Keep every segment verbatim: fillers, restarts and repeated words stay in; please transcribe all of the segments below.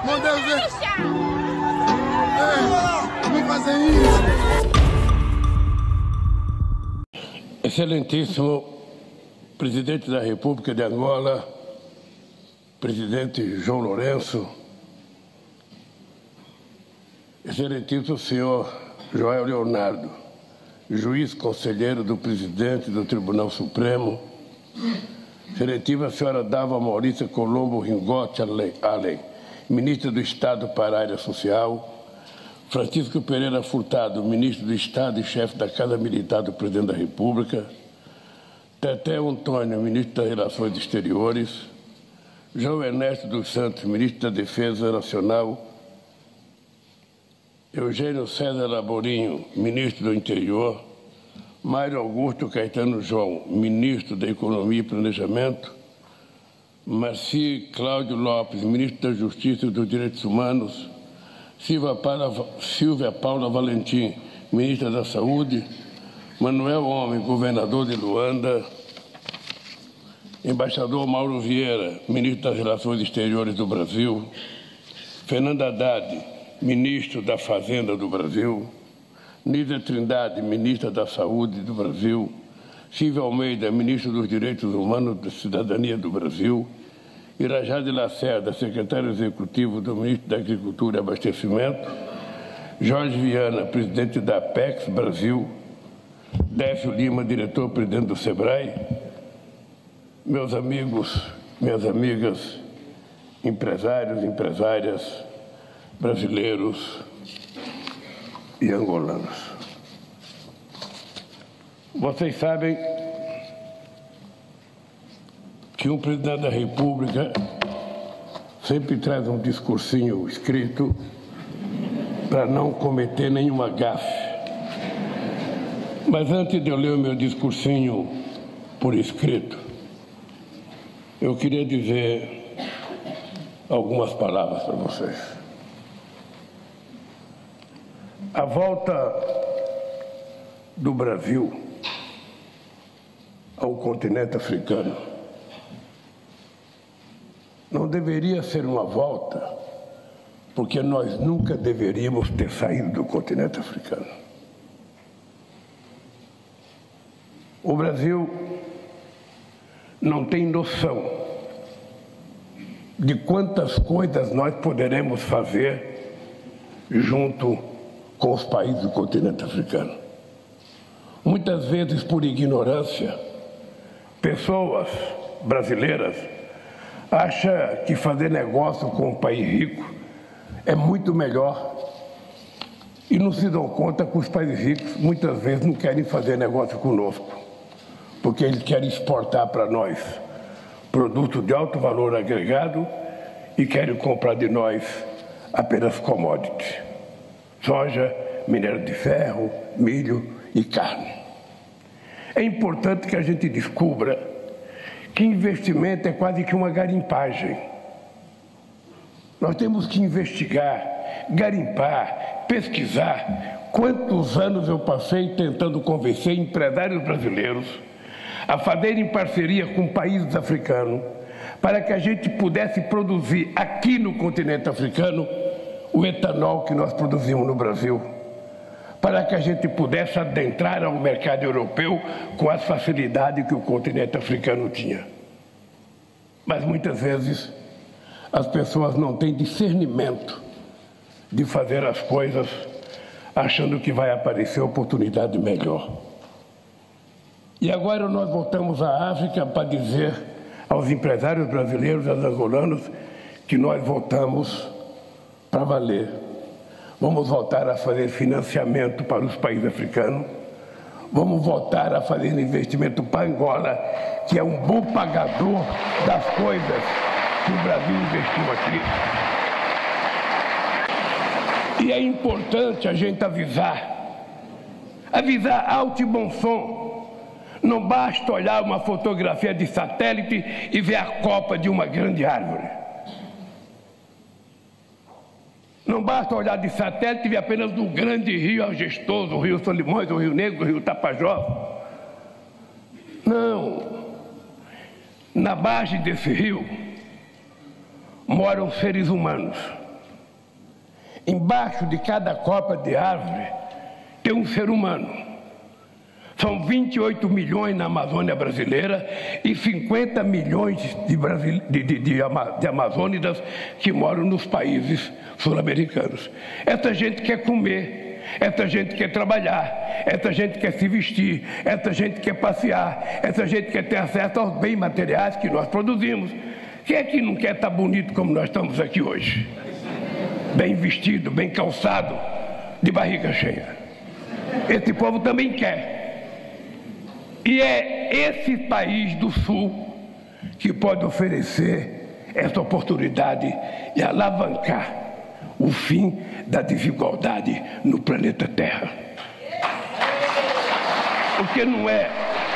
Meu Deus, é, não fazer isso. Excelentíssimo Presidente da República de Angola, Presidente João Lourenço, Excelentíssimo senhor Joel Leonardo, Juiz Conselheiro do Presidente do Tribunal Supremo, Excelentíssima senhora Dalva Maurícia Colombo Ringote Allen, Ministra do Estado para a Área Social, Francisco Pereira Furtado, Ministro do Estado e Chefe da Casa Militar do Presidente da República, Teté Antônio, Ministro das Relações Exteriores, João Ernesto dos Santos, Ministro da Defesa Nacional, Eugênio César Laborinho, Ministro do Interior, Mário Augusto Caetano João, Ministro da Economia e Planejamento, Marci Cláudio Lopes, Ministro da Justiça e dos Direitos Humanos, Silvia Paula, Silvia Paula Valentim, Ministra da Saúde, Manuel Homem, Governador de Luanda, Embaixador Mauro Vieira, Ministro das Relações Exteriores do Brasil, Fernando Haddad, Ministro da Fazenda do Brasil, Nízia Trindade, Ministra da Saúde do Brasil, Silvia Almeida, Ministro dos Direitos Humanos e da Cidadania do Brasil, Irajá de Lacerda, Secretário Executivo do Ministro da Agricultura e Abastecimento, Jorge Viana, Presidente da Apex Brasil, Décio Lima, Diretor-Presidente do SEBRAE, meus amigos, minhas amigas, empresários, empresárias, brasileiros e angolanos. Vocês sabem que um presidente da República sempre traz um discursinho escrito para não cometer nenhuma gafe. Mas antes de eu ler o meu discursinho por escrito, eu queria dizer algumas palavras para vocês. A volta do Brasil ao continente africano não deveria ser uma volta, porque nós nunca deveríamos ter saído do continente africano. O Brasil não tem noção de quantas coisas nós poderemos fazer junto com os países do continente africano. Muitas vezes, por ignorância, pessoas brasileiras acham que fazer negócio com um país rico é muito melhor e não se dão conta que os países ricos muitas vezes não querem fazer negócio conosco, porque eles querem exportar para nós produtos de alto valor agregado e querem comprar de nós apenas commodities, soja, minério de ferro, milho e carne. É importante que a gente descubra que investimento é quase que uma garimpagem. Nós temos que investigar, garimpar, pesquisar. Quantos anos eu passei tentando convencer empresários brasileiros a fazerem parceria com países africanos para que a gente pudesse produzir aqui no continente africano o etanol que nós produzimos no Brasil, para que a gente pudesse adentrar ao mercado europeu com as facilidades que o continente africano tinha. Mas muitas vezes as pessoas não têm discernimento de fazer as coisas achando que vai aparecer oportunidade melhor. E agora nós voltamos à África para dizer aos empresários brasileiros, aos angolanos, que nós voltamos para valer. Vamos voltar a fazer financiamento para os países africanos, vamos voltar a fazer investimento para Angola, que é um bom pagador das coisas que o Brasil investiu aqui. E é importante a gente avisar, avisar alto e bom som. Não basta olhar uma fotografia de satélite e ver a copa de uma grande árvore. Não basta olhar de satélite e ver apenas um grande rio majestoso, o Rio Solimões, o Rio Negro, o Rio Tapajós. Não. Na margem desse rio moram seres humanos, Embaixo de cada copa de árvore tem um ser humano. São vinte e oito milhões na Amazônia brasileira e cinquenta milhões de, Brasil, de, de, de, de amazônidas que moram nos países sul-americanos. Essa gente quer comer, essa gente quer trabalhar, essa gente quer se vestir, essa gente quer passear, essa gente quer ter acesso aos bens materiais que nós produzimos. Quem é que não quer estar bonito como nós estamos aqui hoje? Bem vestido, bem calçado, de barriga cheia. Esse povo também quer. E é esse país do Sul que pode oferecer essa oportunidade e alavancar o fim da desigualdade no planeta Terra. Porque não é...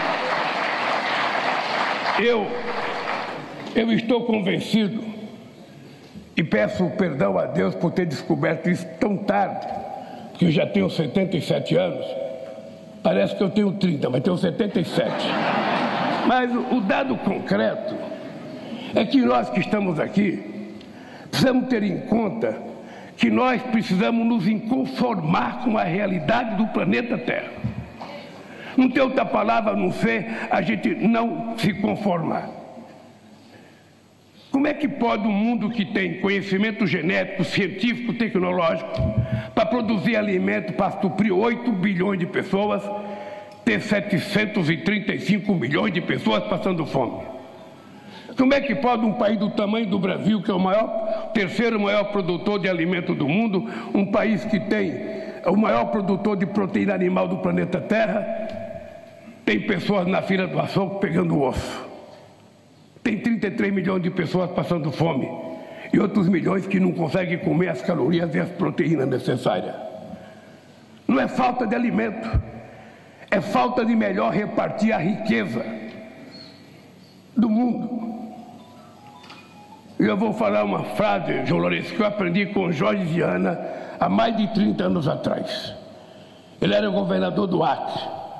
Eu, eu estou convencido e peço perdão a Deus por ter descoberto isso tão tarde, porque eu já tenho setenta e sete anos, parece que eu tenho trinta, mas tenho setenta e sete. Mas o, o dado concreto é que nós que estamos aqui precisamos ter em conta que nós precisamos nos inconformar com a realidade do planeta Terra. Não tem outra palavra a não ser a gente não se conformar. Como é que pode um mundo que tem conhecimento genético, científico, tecnológico, para produzir alimento para suprir oito bilhões de pessoas, ter setecentos e trinta e cinco milhões de pessoas passando fome? Como é que pode um país do tamanho do Brasil, que é o maior, terceiro maior produtor de alimento do mundo, um país que tem o maior produtor de proteína animal do planeta Terra, tem pessoas na fila do açougue pegando osso? Tem trinta e três milhões de pessoas passando fome e outros milhões que não conseguem comer as calorias e as proteínas necessárias. Não é falta de alimento, é falta de melhor repartir a riqueza do mundo. E eu vou falar uma frase, João Lourenço, que eu aprendi com Jorge Viana há mais de trinta anos atrás. Ele era governador do Acre.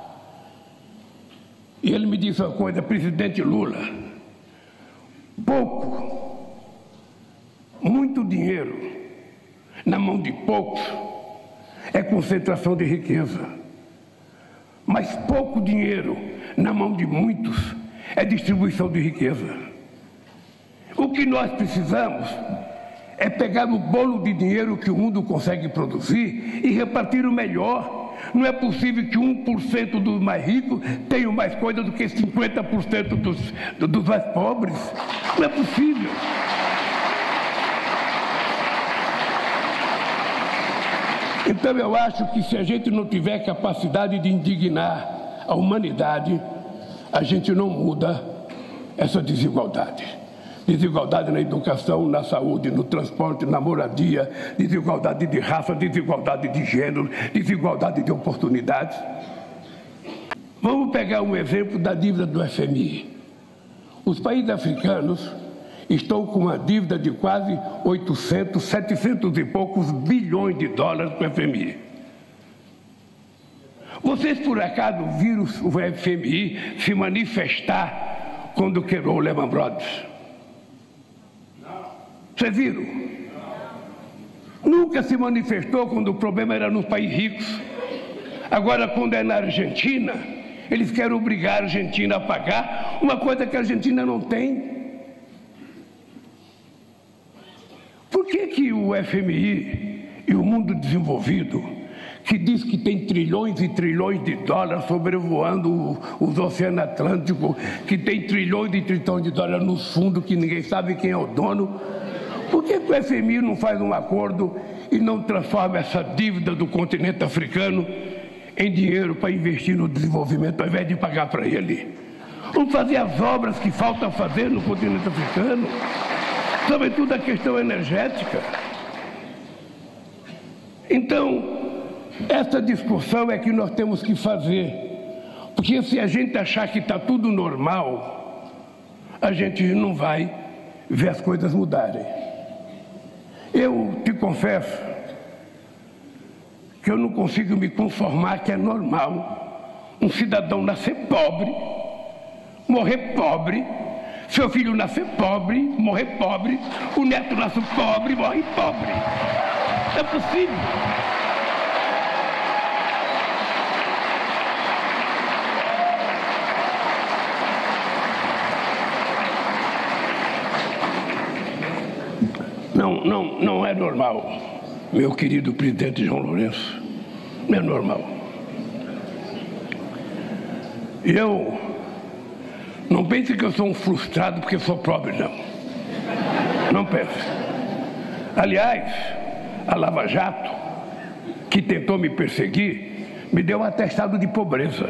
E ele me disse uma coisa: presidente Lula, pouco, muito dinheiro na mão de poucos é concentração de riqueza, mas pouco dinheiro na mão de muitos é distribuição de riqueza. O que nós precisamos é pegar o bolo de dinheiro que o mundo consegue produzir e repartir o melhor. Não é possível que um por cento dos mais ricos tenham mais coisa do que cinquenta por cento dos, dos mais pobres. Não é possível. Então eu acho que se a gente não tiver capacidade de indignar a humanidade, a gente não muda essa desigualdade. Desigualdade na educação, na saúde, no transporte, na moradia, desigualdade de raça, desigualdade de gênero, desigualdade de oportunidades. Vamos pegar um exemplo da dívida do F M I. Os países africanos estão com uma dívida de quase oitocentos, setecentos e poucos bilhões de dólares com o F M I. Vocês por acaso viram o F M I se manifestar quando quebrou o Lehman Brothers? Vocês viram? Nunca se manifestou quando o problema era nos países ricos. Agora, quando é na Argentina, eles querem obrigar a Argentina a pagar uma coisa que a Argentina não tem. Por que que o F M I e o mundo desenvolvido, que diz que tem trilhões e trilhões de dólares sobrevoando os oceanos Atlânticos, que tem trilhões e trilhões de dólares nos fundos que ninguém sabe quem é o dono, por que o F M I não faz um acordo e não transforma essa dívida do continente africano em dinheiro para investir no desenvolvimento, ao invés de pagar para ele? Vamos fazer as obras que faltam fazer no continente africano, sobretudo a questão energética. Então, essa discussão é que nós temos que fazer, porque se a gente achar que está tudo normal, a gente não vai ver as coisas mudarem. Eu te confesso que eu não consigo me conformar que é normal um cidadão nascer pobre, morrer pobre, seu filho nascer pobre, morrer pobre, o neto nasce pobre, morre pobre. É possível. Não, não, não é normal, meu querido presidente João Lourenço. Não é normal. Eu não pense que eu sou um frustrado porque sou pobre, não. Não pense. Aliás, a Lava Jato, que tentou me perseguir, me deu um atestado de pobreza.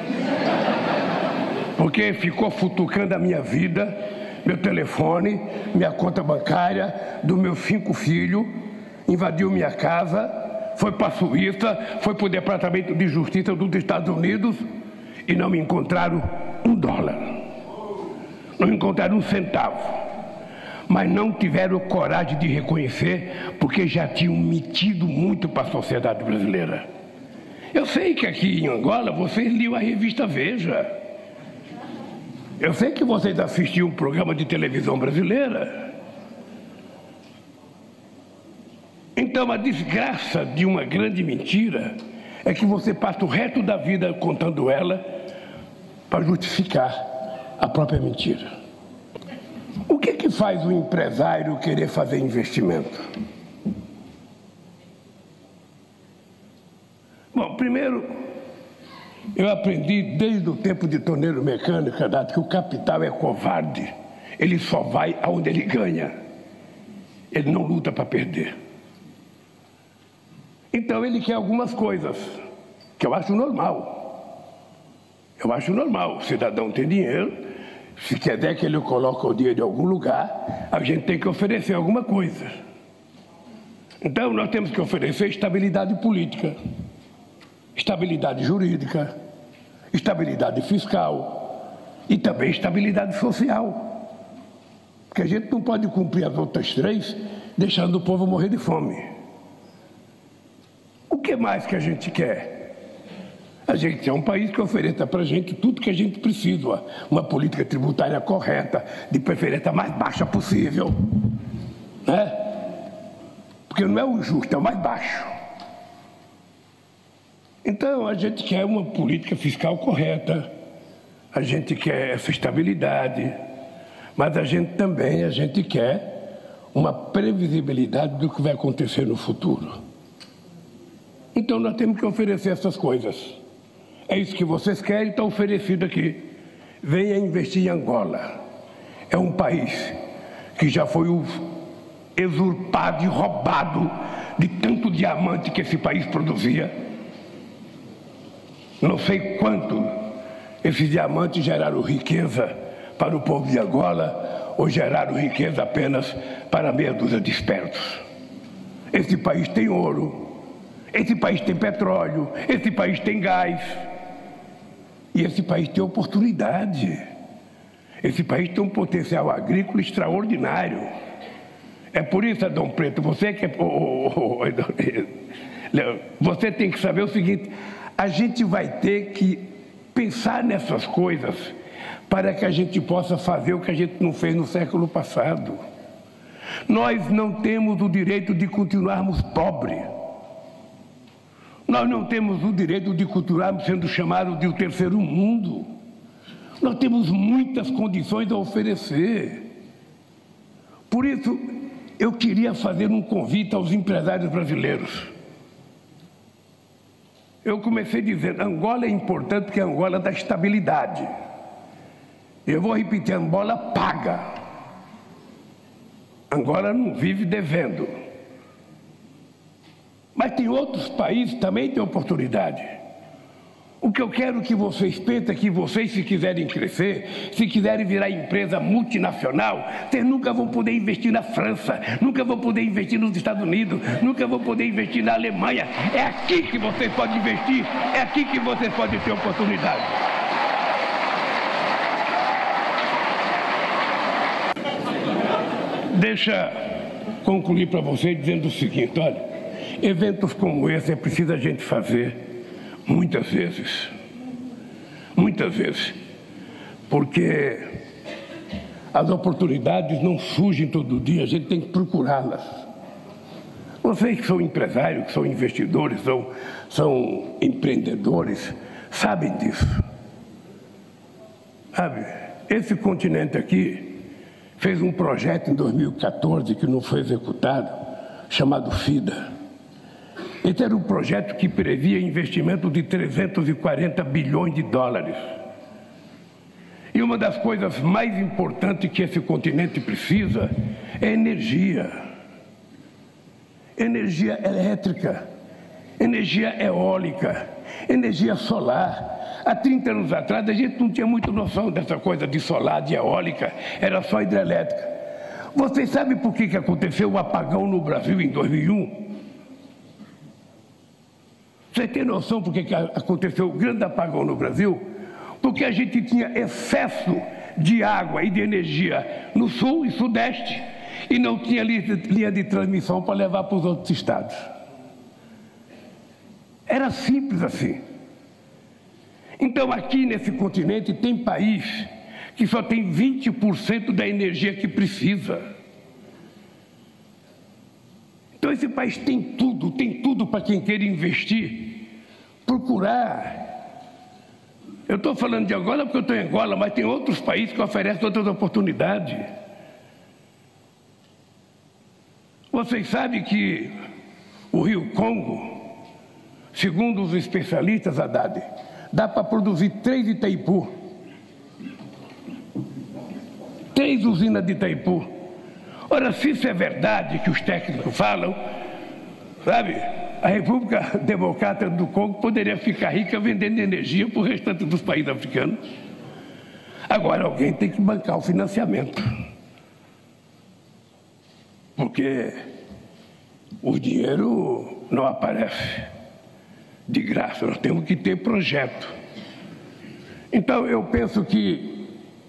Porque ficou futucando a minha vida, meu telefone, minha conta bancária, dos meus cinco filhos, invadiu minha casa, foi para a Suíça, foi para o Departamento de Justiça dos Estados Unidos e não me encontraram um dólar. Não encontraram um centavo. Mas não tiveram coragem de reconhecer porque já tinham mentido muito para a sociedade brasileira. Eu sei que aqui em Angola vocês liam a revista Veja. Eu sei que vocês assistiam um programa de televisão brasileira. Então a desgraça de uma grande mentira é que você passa o resto da vida contando ela para justificar a própria mentira. O que que faz o empresário querer fazer investimento? Bom, primeiro, eu aprendi desde o tempo de torneiro mecânico que o capital é covarde. Ele só vai aonde ele ganha. Ele não luta para perder. Então ele quer algumas coisas que eu acho normal. Eu acho normal. O cidadão tem dinheiro. Se quiser que ele coloque o dinheiro em algum lugar, a gente tem que oferecer alguma coisa. Então nós temos que oferecer estabilidade política, estabilidade jurídica, estabilidade fiscal e também estabilidade social. Porque a gente não pode cumprir as outras três deixando o povo morrer de fome. O que mais que a gente quer? A gente é um país que ofereça para a gente tudo que a gente precisa. Uma política tributária correta, de preferência mais baixa possível. Né? Porque não é o justo, é o mais baixo. Então, a gente quer uma política fiscal correta. A gente quer essa estabilidade. Mas a gente também, a gente quer uma previsibilidade do que vai acontecer no futuro. Então, nós temos que oferecer essas coisas. É isso que vocês querem, está oferecido aqui. Venha investir em Angola. É um país que já foi usurpado e roubado de tanto diamante que esse país produzia. Não sei quanto esses diamantes geraram riqueza para o povo de Angola ou geraram riqueza apenas para meia dúzia de espertos. Esse país tem ouro, esse país tem petróleo, esse país tem gás. E esse país tem oportunidade. Esse país tem um potencial agrícola extraordinário. É por isso, Adão Preto, você que é... Oh, oh, oh, você tem que saber o seguinte: a gente vai ter que pensar nessas coisas para que a gente possa fazer o que a gente não fez no século passado. Nós não temos o direito de continuarmos pobres. Nós não temos o direito de continuarmos sendo chamados de o terceiro mundo. Nós temos muitas condições a oferecer. Por isso, eu queria fazer um convite aos empresários brasileiros. Eu comecei dizendo, Angola é importante porque Angola dá estabilidade. Eu vou repetir, Angola paga. Angola não vive devendo. Mas tem outros países que também têm oportunidade. O que eu quero que vocês pensem é que vocês, se quiserem crescer, se quiserem virar empresa multinacional, vocês nunca vão poder investir na França, nunca vão poder investir nos Estados Unidos, nunca vão poder investir na Alemanha. É aqui que vocês podem investir, é aqui que vocês podem ter oportunidade. Deixa concluir para vocês dizendo o seguinte, olha, eventos como esse é preciso a gente fazer muitas vezes, muitas vezes, porque as oportunidades não surgem todo dia, a gente tem que procurá-las. Vocês que são empresários, que são investidores, são, são empreendedores, sabem disso. Sabe, esse continente aqui fez um projeto em dois mil e quatorze que não foi executado, chamado FIDA. Esse era um projeto que previa investimento de trezentos e quarenta bilhões de dólares. E uma das coisas mais importantes que esse continente precisa é energia. Energia elétrica, energia eólica, energia solar. Há trinta anos atrás, a gente não tinha muita noção dessa coisa de solar, de eólica, era só hidrelétrica. Vocês sabem por que que aconteceu o apagão no Brasil em dois mil e um? Você tem noção por que que aconteceu o grande apagão no Brasil? Porque a gente tinha excesso de água e de energia no sul e sudeste e não tinha linha de transmissão para levar para os outros estados. Era simples assim. Então, aqui nesse continente tem país que só tem vinte por cento da energia que precisa. Então, esse país tem tudo, tem tudo para quem queira investir, procurar. Eu estou falando de Angola porque eu estou em Angola, mas tem outros países que oferecem outras oportunidades. Vocês sabem que o Rio Congo, segundo os especialistas, Haddad, dá para produzir três Itaipu. Três usinas de Itaipu. Ora, se isso é verdade que os técnicos falam, sabe, a República Democrática do Congo poderia ficar rica vendendo energia para o restante dos países africanos. Agora, alguém tem que bancar o financiamento. Porque o dinheiro não aparece de graça, nós temos que ter projeto. Então, eu penso que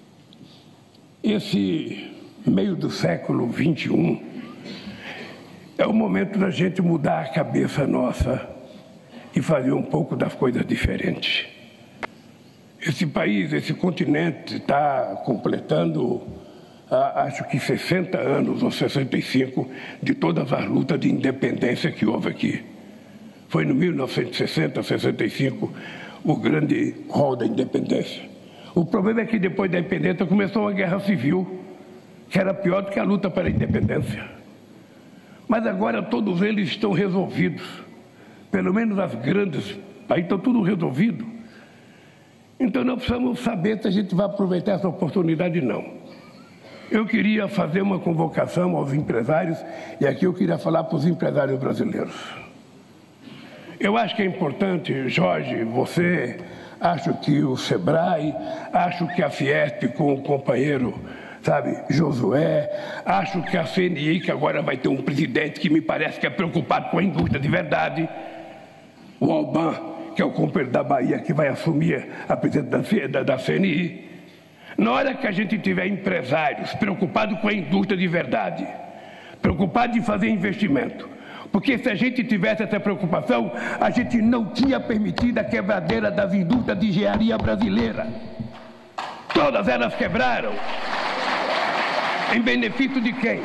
esse meio do século vinte e um é o momento da gente mudar a cabeça nossa e fazer um pouco das coisas diferentes. Esse país, esse continente está completando, ah, acho que sessenta anos ou sessenta e cinco de todas as lutas de independência que houve aqui. Foi no mil novecentos e sessenta, sessenta e cinco, o grande rol da independência. O problema é que depois da independência começou uma guerra civil, que era pior do que a luta pela independência. Mas agora todos eles estão resolvidos. Pelo menos as grandes, aí está tudo resolvido. Então nós precisamos saber se a gente vai aproveitar essa oportunidade ou não. Eu queria fazer uma convocação aos empresários, e aqui eu queria falar para os empresários brasileiros. Eu acho que é importante, Jorge, você, acho que o Sebrae, acho que a Fiesp com o companheiro, sabe, Josué, acho que a C N I, que agora vai ter um presidente que me parece que é preocupado com a indústria de verdade, o Alban, que é o companheiro da Bahia, que vai assumir a presidência da, da C N I. Na hora que a gente tiver empresários preocupados com a indústria de verdade, preocupados em fazer investimento, porque se a gente tivesse essa preocupação, a gente não tinha permitido a quebradeira das indústrias de engenharia brasileira. Todas elas quebraram. Em benefício de quem?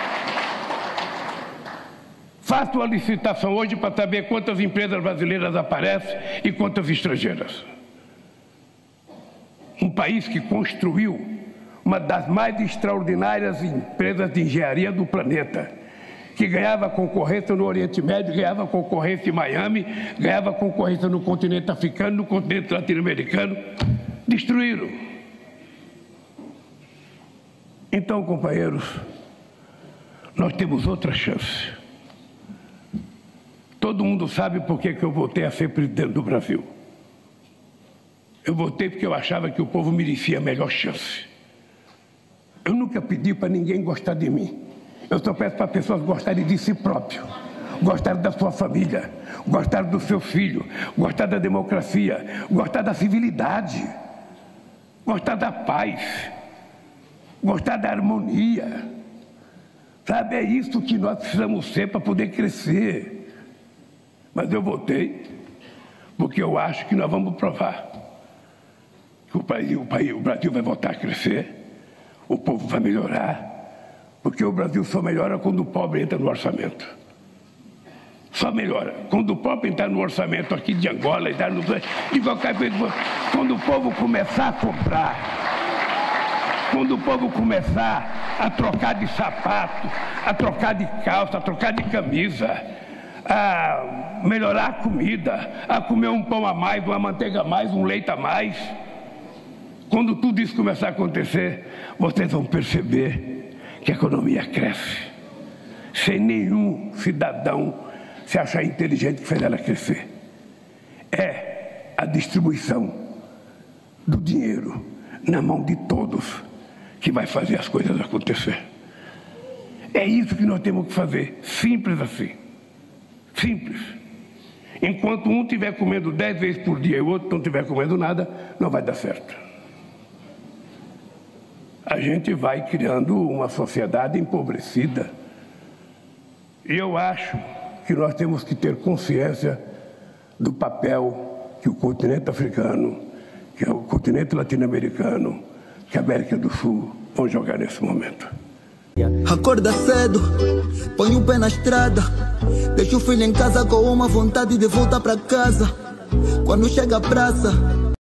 Faço uma licitação hoje para saber quantas empresas brasileiras aparecem e quantas estrangeiras. Um país que construiu uma das mais extraordinárias empresas de engenharia do planeta, que ganhava concorrência no Oriente Médio, ganhava concorrência em Miami, ganhava concorrência no continente africano, no continente latino-americano, destruíram. Então, companheiros, nós temos outra chance. Todo mundo sabe por que que eu voltei a ser presidente do Brasil. Eu votei porque eu achava que o povo merecia a melhor chance. Eu nunca pedi para ninguém gostar de mim. Eu só peço para pessoas gostarem de si próprio, gostarem da sua família, gostarem do seu filho, gostar da democracia, gostar da civilidade, gostar da paz, gostar da harmonia. Sabe, é isso que nós precisamos ser para poder crescer. Mas eu votei porque eu acho que nós vamos provar que o, país, o, país, o Brasil vai voltar a crescer, o povo vai melhorar, porque o Brasil só melhora quando o pobre entra no orçamento. só melhora. Quando o povo entrar no orçamento aqui de Angola, entrar no, de qualquer coisa, quando o povo começar a comprar, quando o povo começar a trocar de sapato, a trocar de calça, a trocar de camisa, a melhorar a comida, a comer um pão a mais, uma manteiga a mais, um leite a mais, quando tudo isso começar a acontecer, vocês vão perceber que a economia cresce, sem nenhum cidadão se achar inteligente que fez ela crescer. É a distribuição do dinheiro na mão de todos que vai fazer as coisas acontecer. É isso que nós temos que fazer, simples assim, simples. Enquanto um estiver comendo dez vezes por dia e o outro não estiver comendo nada, não vai dar certo. A gente vai criando uma sociedade empobrecida. E eu acho que nós temos que ter consciência do papel que o continente africano, que o continente latino-americano, que a América do Sul vão jogar nesse momento. Acorda cedo, põe o pé na estrada, deixa o filho em casa com uma vontade de voltar para casa. Quando chega a praça,